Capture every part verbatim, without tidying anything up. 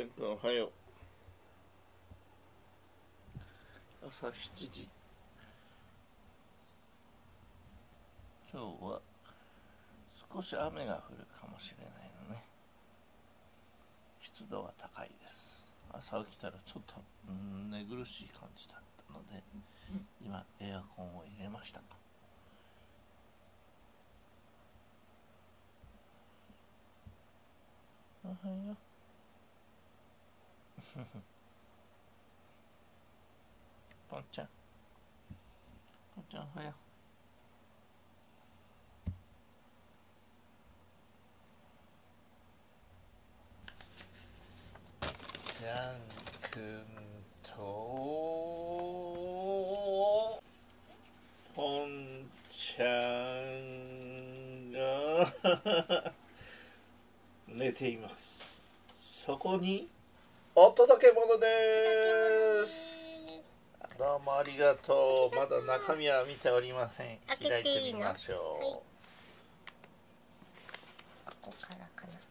ちゃんくんおはよう。朝しちじ。今日は少し雨が降るかもしれないのね。湿度は高いです。朝起きたらちょっとうん寝苦しい感じだったので、今エアコンを入れました。おはよう。ポンちゃん、ポンちゃんおはよう。ジャン君とポンちゃんが寝ています。そこにお届け物です。どうもありがとう。まだ中身は見ておりません。開いてみましょう。はい、 ここからかな。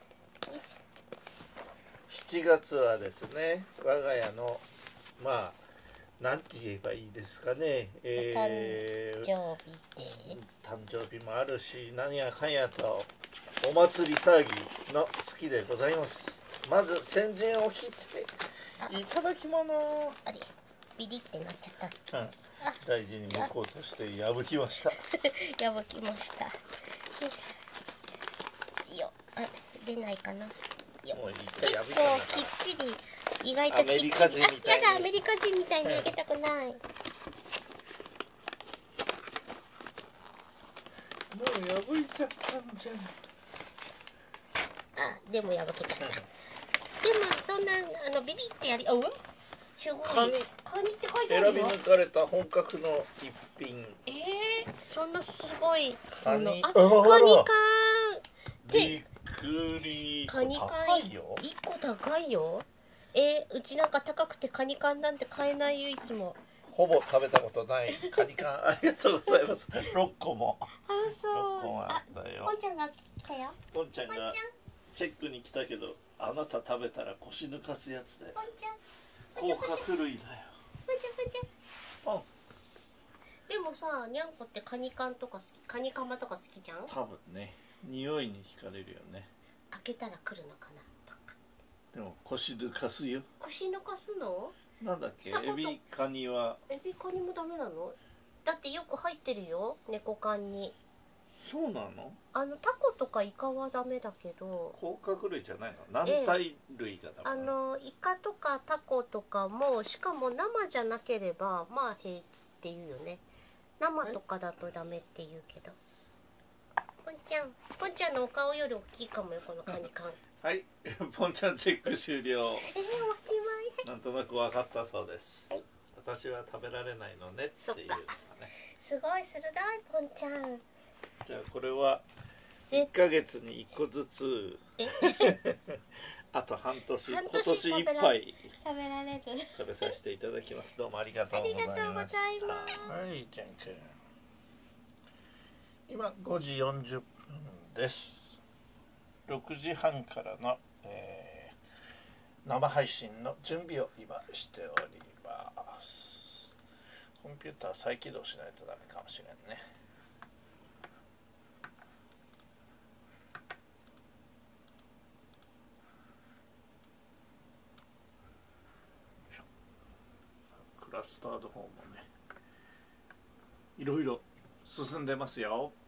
しちがつはですね、我が家のまあなんて言えばいいですかね、 えー、誕生日で誕生日もあるし、何やかんやとお祭り騒ぎの月でございます。まず先陣を切っていただき物。 あれビリってなっちゃった、 うん、大事に向こうとして破きました破きました。よいしょ。あ、出ないかな。 もう一回破い結たんだ構きっちり、意外ときっちり。 アメリカ人みたいに。 あ、やだ、アメリカ人みたいに開けたくない。もう破いちゃったんじゃん。 あ、でも破けちゃった。でもそんなあのビビってやり、おうすごい。 カニ、 カニって書いてあるよ。 選び抜かれた本格の一品。 えー、そんなすごい。 カニ、 あ、カニ缶。 びっくり。 カニ缶いっこ高いよ。えー、うちなんか高くてカニ缶なんて買えないよ、いつも。 ほぼ食べたことないカニ缶ありがとうございます。ろっこも。 あ、そう。 ろっこもあったよ。 ポンちゃんが来たよ。 ポンちゃんがチェックに来たけど、あなた食べたら腰抜かすやつだよ。 ポンちゃん。 甲殻類だよ。 ポンちゃん、ポンちゃん。 ポン。 でもさ、にゃんこってカニ缶とか好き、カニカマとか好きじゃん。 多分ね、匂いに惹かれるよね。 開けたら来るのかな。 でも腰抜かすよ。 腰抜かすの？ なんだっけ、エビカニは。 エビカニもダメなの？だってよく入ってるよ、猫缶に。 そうなの？ あのタコとかイカはダメだけど。 甲殻類じゃないの？軟体類がダメなの？ あのイカとかタコとかも、しかも生じゃなければまあ平気っていうよね。生とかだとダメって言うけど。ポンちゃん、ポンちゃんのお顔より大きいかもよ、このカニ缶。 はい、ポンちゃんチェック終了。 えー、おしまい。 なんとなく分かったそうです。 はい、 私は食べられないのねっていうのがね。 すごい鋭いポンちゃん。 じゃあこれはいっかげつにいっこずつあと半年、今年いっぱい食べられる。 食べさせていただきます。どうもありがとうございました。 ありがとうございます。 はい、じゃんくん。今ごじよんじゅっぷんです。ろくじはんからの、えー、生配信の準備を今しております。コンピューター再起動しないとダメかもしれんね。クラスタードフォームもね、いろいろ進んでますよ。